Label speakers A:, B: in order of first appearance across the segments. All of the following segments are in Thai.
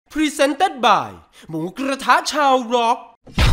A: Presented by หมูกระทะชาวร็อก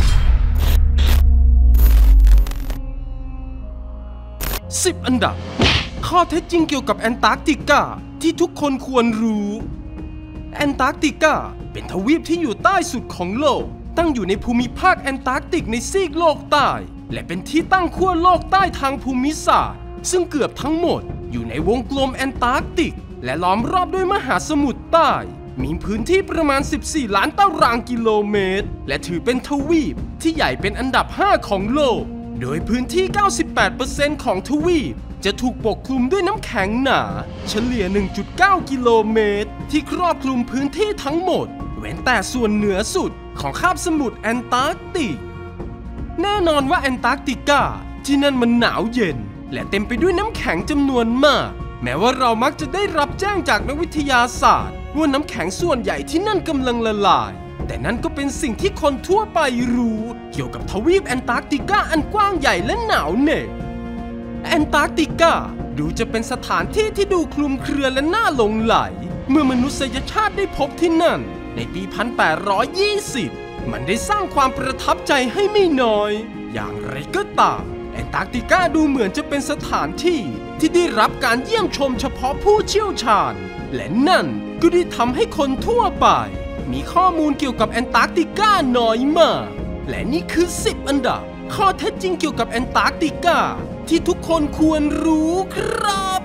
A: 10 อันดับข้อเท็จจริงเกี่ยวกับแอนตาร์กติกาที่ทุกคนควรรู้แอนตาร์กติกาเป็นทวีปที่อยู่ใต้สุดของโลกตั้งอยู่ในภูมิภาคแอนตาร์กติกในซีกโลกใต้และเป็นที่ตั้งขั้วโลกใต้ทางภูมิศาสตร์ซึ่งเกือบทั้งหมดอยู่ในวงกลมแอนตาร์กติกและล้อมรอบด้วยมหาสมุทรใต้มีพื้นที่ประมาณ14 ล้านตารางกิโลเมตรและถือเป็นทวีปที่ใหญ่เป็นอันดับ 5 ของโลกโดยพื้นที่ 98% ของทวีปจะถูกปกคลุมด้วยน้ำแข็งหนาเฉลี่ย 1.9 กิโลเมตรที่ครอบคลุมพื้นที่ทั้งหมดเว้นแต่ส่วนเหนือสุดของคาบสมุทรแอนตาร์กติกแน่นอนว่าแอนตาร์กติกาที่นั่นมันหนาวเย็นและเต็มไปด้วยน้ำแข็งจำนวนมากแม้ว่าเรามักจะได้รับแจ้งจากนักวิทยาศาสตร์ว่าน้ำแข็งส่วนใหญ่ที่นั่นกำลังละลายแต่นั่นก็เป็นสิ่งที่คนทั่วไปรู้เกี่ยวกับทวีปแอนตาร์กติกาอันกว้างใหญ่และหนาวเหน็บแอนตาร์กติกาดูจะเป็นสถานที่ที่ดูคลุมเครือและน่าหลงไหลเมื่อมนุษยชาติได้พบที่นั่นในปี 1820 มันได้สร้างความประทับใจให้ไม่น้อยอย่างไรก็ตามแอนตาร์กติกาดูเหมือนจะเป็นสถานที่ที่ได้รับการเยี่ยมชมเฉพาะผู้เชี่ยวชาญและนั่นก็ได้ทำให้คนทั่วไปมีข้อมูลเกี่ยวกับแอนตาร์กติกาน้อยมากและนี่คือ10 อันดับข้อเท็จจริงเกี่ยวกับแอนตาร์กติกาที่ทุกคนควรรู้ครับ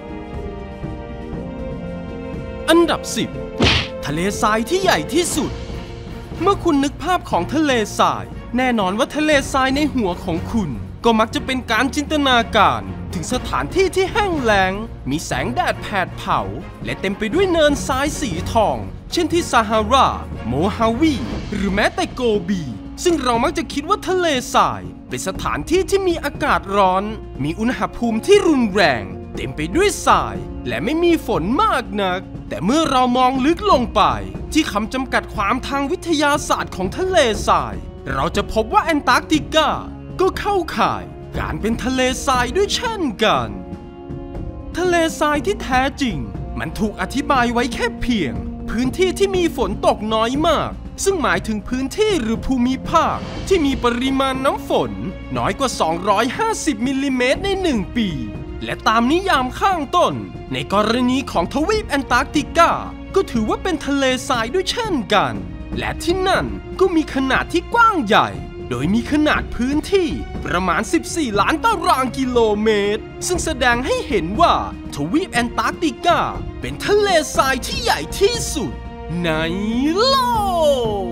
A: อันดับ 10 ทะเลทรายที่ใหญ่ที่สุดเมื่อคุณนึกภาพของทะเลทรายแน่นอนว่าทะเลทรายในหัวของคุณก็มักจะเป็นการจินตนาการถึงสถานที่ที่แห้งแล้งมีแสงแดดแผดเผาและเต็มไปด้วยเนินทรายสีทองเช่นที่ซาฮาราโมฮาวีหรือแม้แต่โกบีซึ่งเรามักจะคิดว่าทะเลทรายเป็นสถานที่ที่มีอากาศร้อนมีอุณหภูมิที่รุนแรงเต็มไปด้วยทรายและไม่มีฝนมากนักแต่เมื่อเรามองลึกลงไปที่คำจำกัดความทางวิทยาศาสตร์ของทะเลทรายเราจะพบว่าแอนตาร์กติกาก็เข้าข่ายการเป็นทะเลทรายด้วยเช่นกันทะเลทรายที่แท้จริงมันถูกอธิบายไว้แค่เพียงพื้นที่ที่มีฝนตกน้อยมากซึ่งหมายถึงพื้นที่หรือภูมิภาคที่มีปริมาณน้ำฝนน้อยกว่า250 มิลลิเมตรใน1 ปีและตามนิยามข้างต้นในกรณีของทวีปแอนตาร์กติกาก็ถือว่าเป็นทะเลทรายด้วยเช่นกันและที่นั่นก็มีขนาดที่กว้างใหญ่โดยมีขนาดพื้นที่ประมาณ14 ล้านตารางกิโลเมตรซึ่งแสดงให้เห็นว่าทวีปแอนตาร์กติกาเป็นทะเลทรายที่ใหญ่ที่สุดในโลก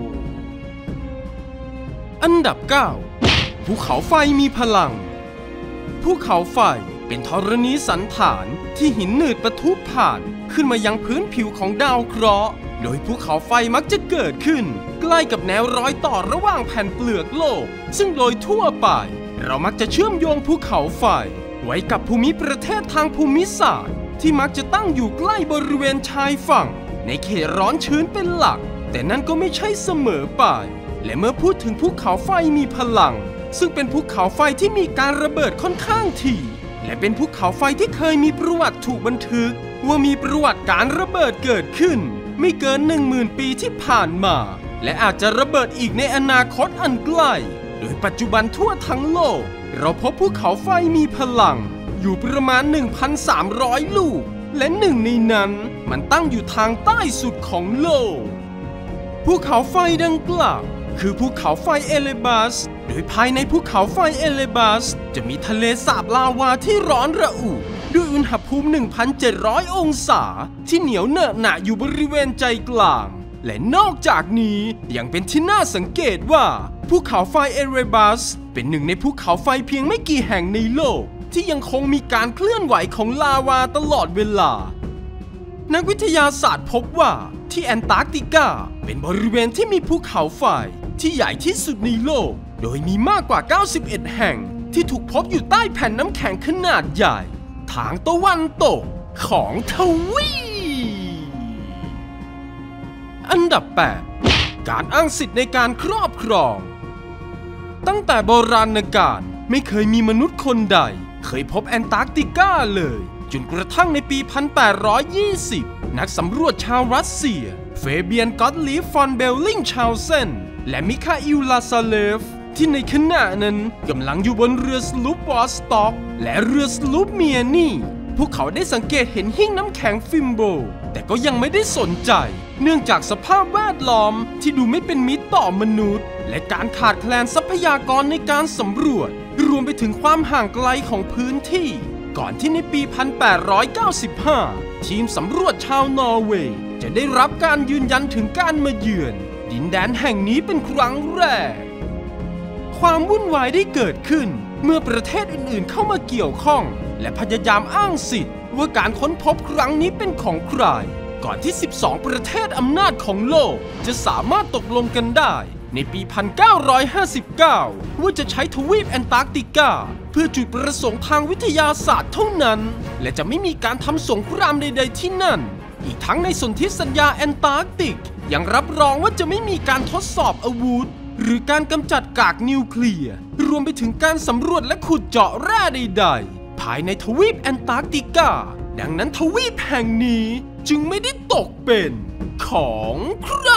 A: อันดับ 9 ภูเขาไฟมีพลังภูเขาไฟเป็นธรณีสันฐานที่หินหนืดปะทุผ่านขึ้นมายังพื้นผิวของดาวเคราะห์โดยภูเขาไฟมักจะเกิดขึ้นใกล้กับแนวรอยต่อระหว่างแผ่นเปลือกโลกซึ่งโดยทั่วไปเรามักจะเชื่อมโยงภูเขาไฟไว้กับภูมิประเทศทางภูมิศาสตร์ที่มักจะตั้งอยู่ใกล้บริเวณชายฝั่งในเขตร้อนชื้นเป็นหลักแต่นั่นก็ไม่ใช่เสมอไปและเมื่อพูดถึงภูเขาไฟมีพลังซึ่งเป็นภูเขาไฟที่มีการระเบิดค่อนข้างถี่และเป็นภูเขาไฟที่เคยมีประวัติถูกบันทึกว่ามีประวัติการระเบิดเกิดขึ้นไม่เกิน 10,000 ปีที่ผ่านมาและอาจจะระเบิดอีกในอนาคตอันใกล้โดยปัจจุบันทั่วทั้งโลกเราพบภูเขาไฟมีพลังอยู่ประมาณ 1,300 ลูกและหนึ่งในนั้นมันตั้งอยู่ทางใต้สุดของโลกภูเขาไฟดังกล่าวคือภูเขาไฟเอเลบัสโดยภายในภูเขาไฟเอเลบัสจะมีทะเลสาบลาวาที่ร้อนระอุด้วยอุณหภูมิ 1,700 องศาที่เหนียวเหนอะหนะอยู่บริเวณใจกลางและนอกจากนี้ยังเป็นที่น่าสังเกตว่าภูเขาไฟเอเลบัสเป็นหนึ่งในภูเขาไฟเพียงไม่กี่แห่งในโลกที่ยังคงมีการเคลื่อนไหวของลาวาตลอดเวลานักวิทยาศาสตร์พบว่าที่แอนตาร์กติกาเป็นบริเวณที่มีภูเขาไฟที่ใหญ่ที่สุดในโลกโดยมีมากกว่า91 แห่งที่ถูกพบอยู่ใต้แผ่นน้ำแข็งขนาดใหญ่ทางตะวันตกของทวีปอันดับ 8 การอ้างสิทธิ์ในการครอบครองตั้งแต่โบราณกาลไม่เคยมีมนุษย์คนใดเคยพบแอนตาร์กติกาเลยจนกระทั่งในปี 1820 นักสำรวจชาวรัสเซียเฟเบียน กอตลีฟ ฟอน เบลลิงชาวเซนและมิคาอิล ลาซาเลฟที่ในขณะนั้นกำลังอยู่บนเรือสลูปวอสต็อกและเรือสลูปเมียนี่พวกเขาได้สังเกตเห็นหิ้งน้ำแข็งฟิมโบแต่ก็ยังไม่ได้สนใจเนื่องจากสภาพแวดล้อมที่ดูไม่เป็นมิตรต่อมนุษย์และการขาดแคลนทรัพยากรในการสำรวจรวมไปถึงความห่างไกลของพื้นที่ก่อนที่ในปี 1895 ทีมสำรวจชาวนอร์เวย์จะได้รับการยืนยันถึงการมาเยือนดินแดนแห่งนี้เป็นครั้งแรกความวุ่นวายได้เกิดขึ้นเมื่อประเทศอื่นๆเข้ามาเกี่ยวข้องและพยายามอ้างสิทธิ์ว่าการค้นพบครั้งนี้เป็นของใครก่อนที่ 12 ประเทศอำนาจของโลกจะสามารถตกลงกันได้ในปี 1959 ว่าจะใช้ทวีปแอนตาร์กติกาเพื่อจุดประสงค์ทางวิทยาศาสตร์เท่านั้นและจะไม่มีการทำสงครามใดๆที่นั่นอีกทั้งในสนธิสัญญาแอนตาร์กติกยังรับรองว่าจะไม่มีการทดสอบอาวุธหรือการกำจัดกากนิวเคลียร์รวมไปถึงการสำรวจและขุดเจาะแร่ใดๆภายในทวีปแอนตาร์กติกาดังนั้นทวีปแห่งนี้จึงไม่ได้ตกเป็นของใคร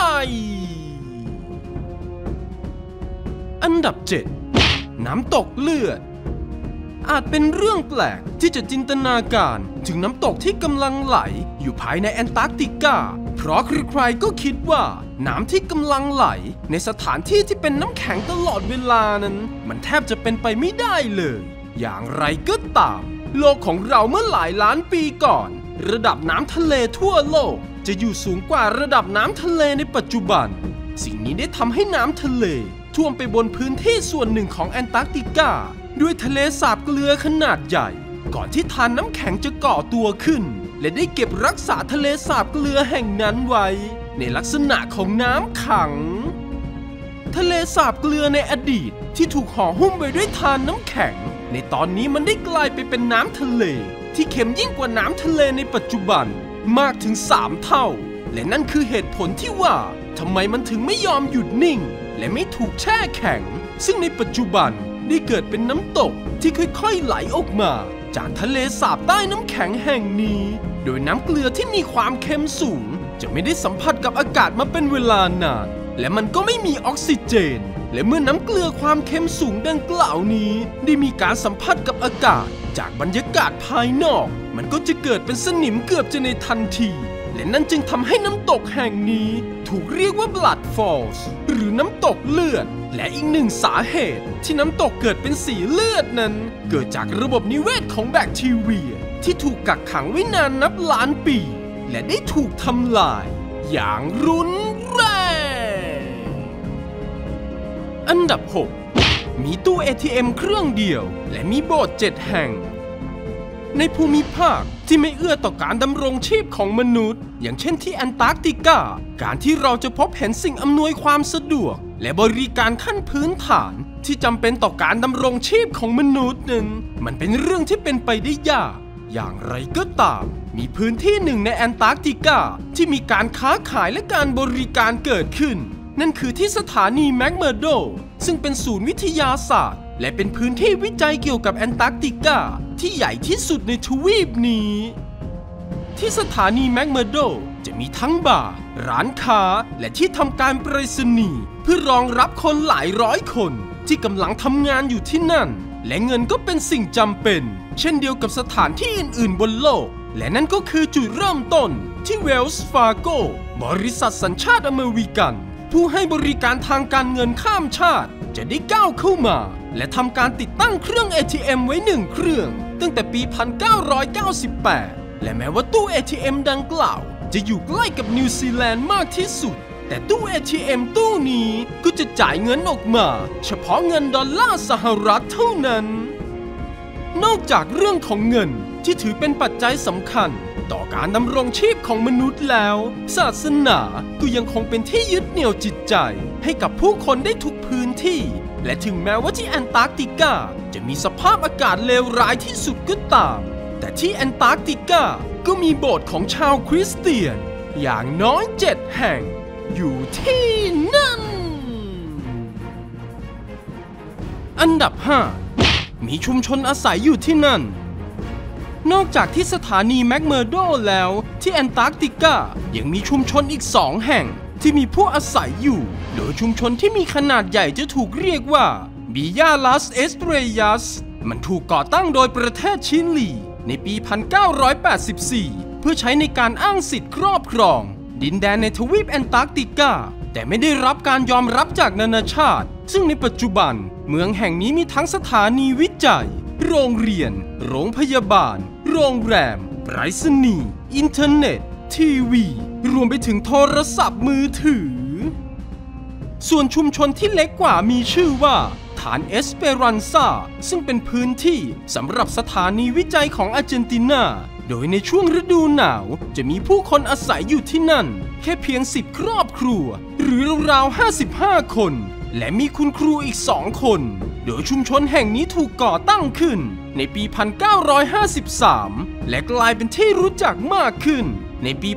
A: อันดับ 7 น้ำตกเลือดอาจเป็นเรื่องแปลกที่จะจินตนาการถึงน้ำตกที่กำลังไหลอยู่ภายในแอนตาร์กติกาเพราะใครๆก็คิดว่าน้ำที่กำลังไหลในสถานที่ที่เป็นน้ำแข็งตลอดเวลานั้นมันแทบจะเป็นไปไม่ได้เลยอย่างไรก็ตามโลกของเราเมื่อหลายล้านปีก่อนระดับน้ำทะเลทั่วโลกจะอยู่สูงกว่าระดับน้ำทะเลในปัจจุบันสิ่งนี้ได้ทำให้น้ำทะเลท่วมไปบนพื้นที่ส่วนหนึ่งของแอนตาร์กติกาด้วยทะเลสาบเกลือขนาดใหญ่ก่อนที่ทานน้ำแข็งจะก่อตัวขึ้นและได้เก็บรักษาทะเลสาบเกลือแห่งนั้นไว้ในลักษณะของน้ำขังทะเลสาบเกลือในอดีตที่ถูกห่อหุ้มไว้ด้วยทานน้ำแข็งในตอนนี้มันได้กลายไปเป็นน้ำทะเลที่เค็มยิ่งกว่าน้ำทะเลในปัจจุบันมากถึง3 เท่าและนั่นคือเหตุผลที่ว่าทำไมมันถึงไม่ยอมหยุดนิ่งและไม่ถูกแช่แข็งซึ่งในปัจจุบันได้เกิดเป็นน้ำตกที่ค่อยๆไหลออกมาจากทะเลสาบใต้น้ำแข็งแห่งนี้โดยน้ำเกลือที่มีความเค็มสูงจะไม่ได้สัมผัสกับอากาศมาเป็นเวลานานและมันก็ไม่มีออกซิเจนและเมื่อน้ำเกลือความเค็มสูงดังกล่าวนี้ได้มีการสัมผัสกับอากาศจากบรรยากาศภายนอกมันก็จะเกิดเป็นสนิมเกือบจะในทันทีและนั่นจึงทำให้น้ำตกแห่งนี้ถูกเรียกว่า Blood Falls หรือน้ำตกเลือดและอีกหนึ่งสาเหตุที่น้ำตกเกิดเป็นสีเลือดนั้นเกิดจากระบบนิเวศของแบคทีเรียที่ถูกกักขังไว้นานนับล้านปีและได้ถูกทำลายอย่างรุนแรงอันดับ 6 มีตู้ ATM เครื่องเดียวและมีโบสถ์7 แห่งในภูมิภาคที่ไม่เอื้อต่อการดำรงชีพของมนุษย์อย่างเช่นที่แอนตาร์กติกาการที่เราจะพบเห็นสิ่งอำนวยความสะดวกและบริการขั้นพื้นฐานที่จำเป็นต่อการดำรงชีพของมนุษย์นั้นมันเป็นเรื่องที่เป็นไปได้ยากอย่างไรก็ตามมีพื้นที่หนึ่งในแอนตาร์กติกาที่มีการค้าขายและการบริการเกิดขึ้นนั่นคือที่สถานีแมคเมอร์โดซึ่งเป็นศูนย์วิทยาศาสตร์และเป็นพื้นที่วิจัยเกี่ยวกับแอนตาร์กติกาที่ใหญ่ที่สุดในทวีปนี้ที่สถานีแมคเมอร์โดจะมีทั้งบาร์ร้านค้าและที่ทำการไปรษณีย์เพื่อรองรับคนหลายร้อยคนที่กำลังทำงานอยู่ที่นั่นและเงินก็เป็นสิ่งจำเป็นเช่นเดียวกับสถานที่อื่นๆบนโลกและนั่นก็คือจุดเริ่มต้นที่เวลส์ฟาโกบริษัทสัญชาติอเมริกันผู้ให้บริการทางการเงินข้ามชาติจะได้ก้าวเข้ามาและทำการติดตั้งเครื่อง ATM ไว้1 เครื่องตั้งแต่ปี 1998 และแม้ว่าตู้ ATM ดังกล่าวจะอยู่ใกล้กับนิวซีแลนด์มากที่สุดแต่ตู้ ATM ตู้นี้ก็จะจ่ายเงินออกมาเฉพาะเงินดอลลาร์สหรัฐเท่านั้นนอกจากเรื่องของเงินที่ถือเป็นปัจจัยสำคัญต่อการดำรงชีพของมนุษย์แล้วศาสนาก็ยังคงเป็นที่ยึดเหนี่ยวจิตใจให้กับผู้คนได้ทุกพื้นที่และถึงแม้ว่าที่แอนตาร์กติกาจะมีสภาพอากาศเลวร้ายที่สุดก็ตามแต่ที่แอนตาร์กติกาก็มีโบสถ์ของชาวคริสเตียนอย่างน้อย7 แห่งอยู่ที่นั่นอันดับ 5 มีชุมชนอาศัยอยู่ที่นั่นนอกจากที่สถานีแมคเมอร์โดแล้วที่แอนตาร์กติกายังมีชุมชนอีก2แห่งที่มีผู้อาศัยอยู่โดยชุมชนที่มีขนาดใหญ่จะถูกเรียกว่าบิยาลัสเอสเตรยัสมันถูกก่อตั้งโดยประเทศชิลีในปี 1984 เพื่อใช้ในการอ้างสิทธิ์ครอบครองดินแดนในทวีปแอนตาร์กติกาแต่ไม่ได้รับการยอมรับจากนานาชาติซึ่งในปัจจุบันเมืองแห่งนี้มีทั้งสถานีวิจัยโรงเรียนโรงพยาบาลโรงแรมไปรษณีย์อินเทอร์เน็ตทีวีรวมไปถึงโทรศัพท์มือถือส่วนชุมชนที่เล็กกว่ามีชื่อว่าฐานเอสเปรันซาซึ่งเป็นพื้นที่สำหรับสถานีวิจัยของอาร์เจนตินาโดยในช่วงฤดูหนาวจะมีผู้คนอาศัยอยู่ที่นั่นแค่เพียง10 ครอบครัวหรือราวๆ55 คนและมีคุณครูอีก2 คนโดยชุมชนแห่งนี้ถูกก่อตั้งขึ้นในปี 1953 และกลายเป็นที่รู้จักมากขึ้นในปี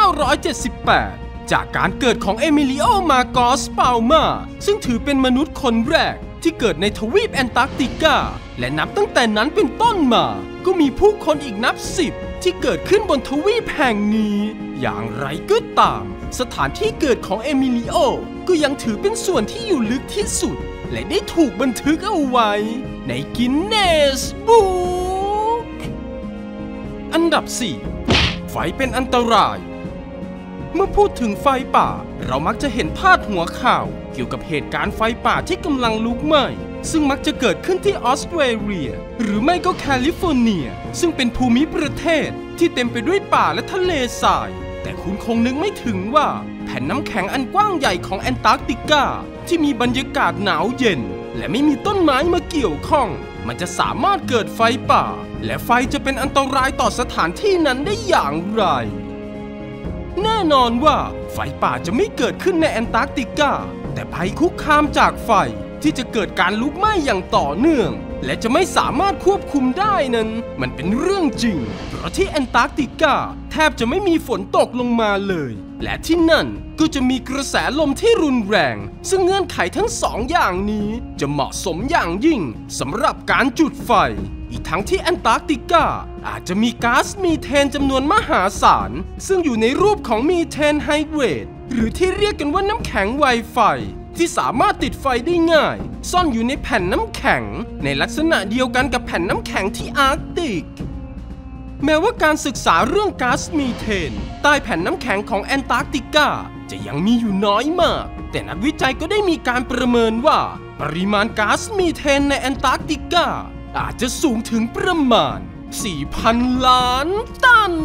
A: 1978 จากการเกิดของเอมิลิโอ มาโกส ปาลมาซึ่งถือเป็นมนุษย์คนแรกที่เกิดในทวีปแอนตาร์กติกาและนับตั้งแต่นั้นเป็นต้นมาก็มีผู้คนอีกนับ10ที่เกิดขึ้นบนทวีปแห่งนี้อย่างไรก็ตามสถานที่เกิดของเอมิลิโอก็ยังถือเป็นส่วนที่อยู่ลึกที่สุดและได้ถูกบันทึกเอาไว้ในกินเนสบุ๊กอันดับ 4 ไฟเป็นอันตรายเมื่อพูดถึงไฟป่าเรามักจะเห็นพาดหัวข่าวเกี่ยวกับเหตุการณ์ไฟป่าที่กำลังลุกไหม้ซึ่งมักจะเกิดขึ้นที่ออสเตรเลียหรือไม่ก็แคลิฟอร์เนียซึ่งเป็นภูมิประเทศที่เต็มไปด้วยป่าและทะเลทรายแต่คุณคงนึกไม่ถึงว่าแผ่นน้ำแข็งอันกว้างใหญ่ของแอนตาร์กติกาที่มีบรรยากาศหนาวเย็นและไม่มีต้นไม้มาเกี่ยวข้องมันจะสามารถเกิดไฟป่าและไฟจะเป็นอันตรายต่อสถานที่นั้นได้อย่างไรแน่นอนว่าไฟป่าจะไม่เกิดขึ้นในแอนตาร์กติกาแต่ภัยคุกคามจากไฟที่จะเกิดการลุกไหม้อย่างต่อเนื่องและจะไม่สามารถควบคุมได้นั้นมันเป็นเรื่องจริงเพราะที่แอนตาร์กติกาแทบจะไม่มีฝนตกลงมาเลยและที่นั่นก็จะมีกระแสลมที่รุนแรงซึ่งเงื่อนไขทั้ง2 อย่างนี้จะเหมาะสมอย่างยิ่งสำหรับการจุดไฟอีกทั้งที่แอนตาร์กติกาอาจจะมีก๊าซมีเทนจำนวนมหาศาลซึ่งอยู่ในรูปของมีเทนไฮเดรตหรือที่เรียกกันว่าน้ำแข็งไวไฟที่สามารถติดไฟได้ง่ายซ่อนอยู่ในแผ่นน้ำแข็งในลักษณะเดียวกันกับแผ่นน้ำแข็งที่อาร์กติกแม้ว่าการศึกษาเรื่องก๊าซมีเทนใต้แผ่นน้ำแข็งของแอนตาร์กติกาจะยังมีอยู่น้อยมากแต่นักวิจัยก็ได้มีการประเมินว่าปริมาณก๊าซมีเทนในแอนตาร์กติกาอาจจะสูงถึงประมาณ 4,000 ล้านตัน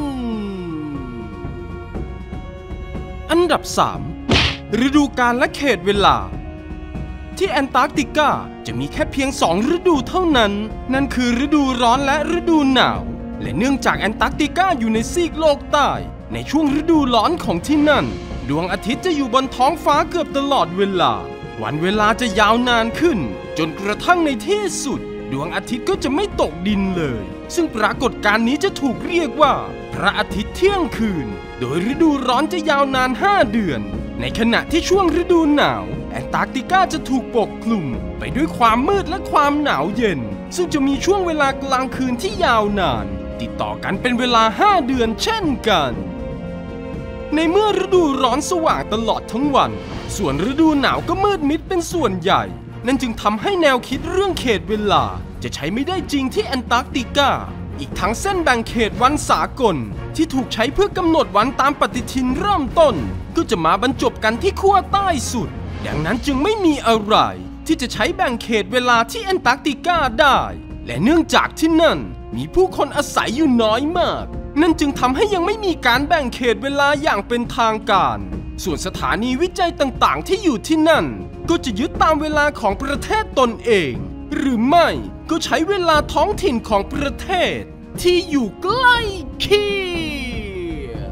A: อันดับ 3 ฤดูกาลและเขตเวลาที่แอนตาร์กติกาจะมีแค่เพียง2 ฤดูเท่านั้นนั่นคือฤดูร้อนและฤดูหนาวและเนื่องจากแอนตาร์กติกาอยู่ในซีกโลกใต้ในช่วงฤดูร้อนของที่นั่นดวงอาทิตย์จะอยู่บนท้องฟ้าเกือบตลอดเวลาวันเวลาจะยาวนานขึ้นจนกระทั่งในที่สุดดวงอาทิตย์ก็จะไม่ตกดินเลยซึ่งปรากฏการณ์นี้จะถูกเรียกว่าพระอาทิตย์เที่ยงคืนโดยฤดูร้อนจะยาวนาน5 เดือนในขณะที่ช่วงฤดูหนาวแอนตาร์กติกาจะถูกปกคลุมไปด้วยความมืดและความหนาวเย็นซึ่งจะมีช่วงเวลากลางคืนที่ยาวนานติดต่อกันเป็นเวลา5 เดือนเช่นกันในเมื่อฤดูร้อนสว่างตลอดทั้งวันส่วนฤดูหนาวก็มืดมิดเป็นส่วนใหญ่นั่นจึงทำให้แนวคิดเรื่องเขตเวลาจะใช้ไม่ได้จริงที่แอนตาร์กติกาอีกทั้งเส้นแบ่งเขตวันสากลที่ถูกใช้เพื่อกำหนดวันตามปฏิทินเริ่มต้นก็จะมาบรรจบกันที่ขั้วใต้สุดดังนั้นจึงไม่มีอะไรที่จะใช้แบ่งเขตเวลาที่แอนตาร์กติกาได้และเนื่องจากที่นั่นมีผู้คนอาศัยอยู่น้อยมากนั่นจึงทำให้ยังไม่มีการแบ่งเขตเวลาอย่างเป็นทางการส่วนสถานีวิจัยต่างๆที่อยู่ที่นั่นก็จะยึดตามเวลาของประเทศตนเองหรือไม่ก็ใช้เวลาท้องถิ่นของประเทศที่อยู่ใกล้เคียง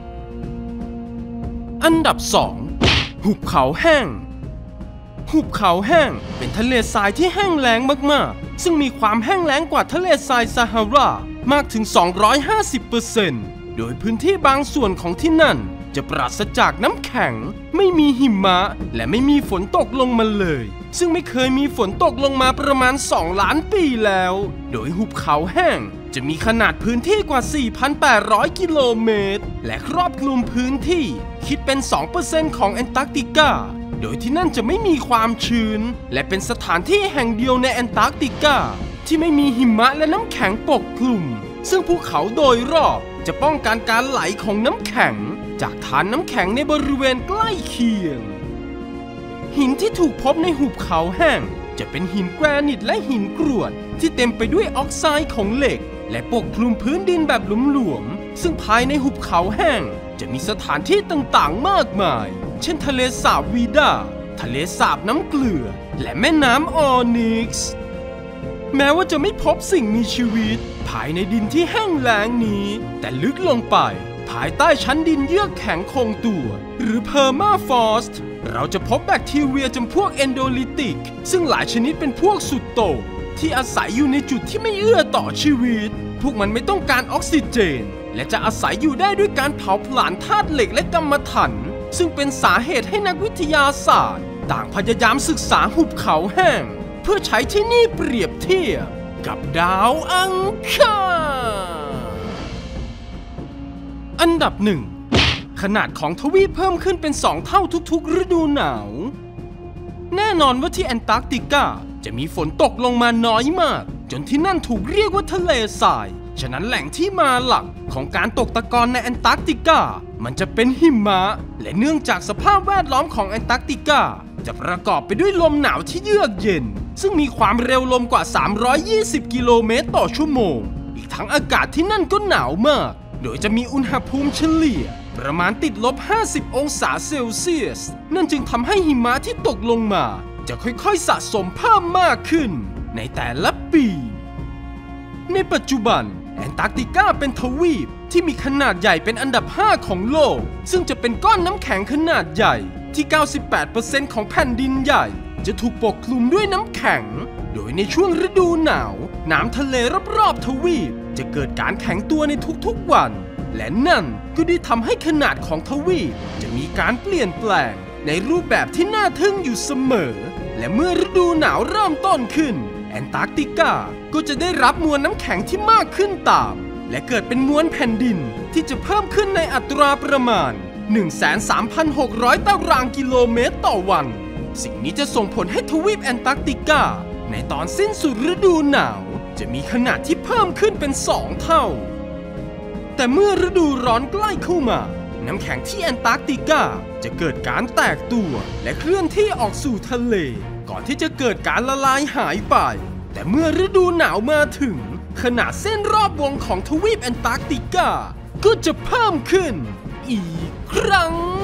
A: อันดับ 2 หุบเขาแห้งหุบเขาแห้งเป็นทะเลทรายที่แห้งแล้งมากๆซึ่งมีความแห้งแล้งกว่าทะเลทรายซาฮารามากถึง 250% โดยพื้นที่บางส่วนของที่นั่นจะปราศจากน้ำแข็งไม่มีหิมะและไม่มีฝนตกลงมาเลยซึ่งไม่เคยมีฝนตกลงมาประมาณ2 ล้านปีแล้วโดยหุบเขาแห้งจะมีขนาดพื้นที่กว่า 4,800 กิโลเมตรและครอบคลุมพื้นที่คิดเป็น 2% ของแอนตาร์กติกาโดยที่นั่นจะไม่มีความชื้นและเป็นสถานที่แห่งเดียวในแอนตาร์กติกาที่ไม่มีหิมะและน้ำแข็งปกคลุมซึ่งภูเขาโดยรอบจะป้องกันการไหลของน้ำแข็งจากฐานน้ำแข็งในบริเวณใกล้เคียงหินที่ถูกพบในหุบเขาแห้งจะเป็นหินแกรนิตและหินกรวดที่เต็มไปด้วยออกไซด์ของเหล็กและปกคลุมพื้นดินแบบหลวมๆซึ่งภายในหุบเขาแห้งจะมีสถานที่ต่างๆมากมายเช่นทะเลสาบวีดาทะเลสาบน้ำเกลือและแม่น้ำออนิกซ์แม้ว่าจะไม่พบสิ่งมีชีวิตภายในดินที่แห้งแล้งนี้แต่ลึกลงไปภายใต้ชั้นดินเยือกแข็งคงตัวหรือเพอร์มาฟรอสต์เราจะพบแบคทีเรียจำพวกเอนโดลิติกซึ่งหลายชนิดเป็นพวกสุดโต่งที่อาศัยอยู่ในจุดที่ไม่เอื้อต่อชีวิตพวกมันไม่ต้องการออกซิเจนและจะอาศัยอยู่ได้ด้วยการเผาผลาญธาตุเหล็กและกัมมันถันซึ่งเป็นสาเหตุให้นักวิทยาศาสตร์ต่างพยายามศึกษาหุบเขาแห้งเพื่อใช้ที่นี่เปรียบเทียบกับดาวอังคารอันดับ 1 ขนาดของทวีปเพิ่มขึ้นเป็น2 เท่าทุกๆฤดูหนาวแน่นอนว่าที่แอนตาร์กติกาจะมีฝนตกลงมาน้อยมากจนที่นั่นถูกเรียกว่าทะเลทรายฉะนั้นแหล่งที่มาหลักของการตกตะกอนในแอนตาร์กติกามันจะเป็นหิมะและเนื่องจากสภาพแวดล้อมของแอนตาร์กติกาจะประกอบไปด้วยลมหนาวที่เยือกเย็นซึ่งมีความเร็วลมกว่า320 กิโลเมตรต่อชั่วโมงอีกทั้งอากาศที่นั่นก็หนาวมากโดยจะมีอุณหภูมิเฉลี่ยประมาณติดลบ50 องศาเซลเซียสนั่นจึงทำให้หิมะที่ตกลงมาจะค่อยๆสะสมเพิ่มมากขึ้นในแต่ละปีในปัจจุบันแอนตาร์กติกาเป็นทวีปที่มีขนาดใหญ่เป็นอันดับ 5 ของโลกซึ่งจะเป็นก้อนน้ำแข็งขนาดใหญ่ที่ 98% ของแผ่นดินใหญ่จะถูกปกคลุมด้วยน้ำแข็งโดยในช่วงฤดูหนาวน้ำทะเลรอบๆทวีปจะเกิดการแข็งตัวในทุกๆวันและนั่นก็ได้ทำให้ขนาดของทวีปจะมีการเปลี่ยนแปลงในรูปแบบที่น่าทึ่งอยู่เสมอและเมื่อฤดูหนาวเริ่มต้นขึ้นแอนตาร์กติกาก็จะได้รับมวลน้ำแข็งที่มากขึ้นตามและเกิดเป็นมวลแผ่นดินที่จะเพิ่มขึ้นในอัตราประมาณ 13,600 ตารางกิโลเมตรต่อวันสิ่งนี้จะส่งผลให้ทวีปแอนตาร์กติกาในตอนสิ้นสุดฤดูหนาวจะมีขนาดที่เพิ่มขึ้นเป็น2 เท่าแต่เมื่อฤดูร้อนใกล้เข้ามาน้ำแข็งที่แอนตาร์กติกาจะเกิดการแตกตัวและเคลื่อนที่ออกสู่ทะเลก่อนที่จะเกิดการละลายหายไปแต่เมื่อฤดูหนาวมาถึงขนาดเส้นรอบวงของทวีปแอนตาร์กติกาก็จะเพิ่มขึ้นอีกครั้ง